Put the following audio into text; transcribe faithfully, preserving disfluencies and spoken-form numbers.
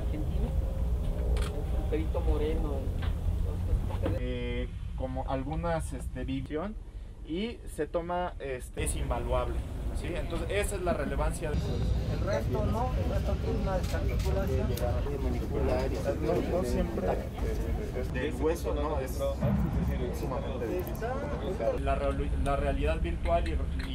argentino, el Perito Moreno. Eh, como algunas este, visión y se toma, este, es invaluable, ¿sí? Entonces esa es la relevancia. El resto no, el resto tiene una desarticulación. No, no siempre del hueso, no, es sumamente difícil. La, la realidad virtual y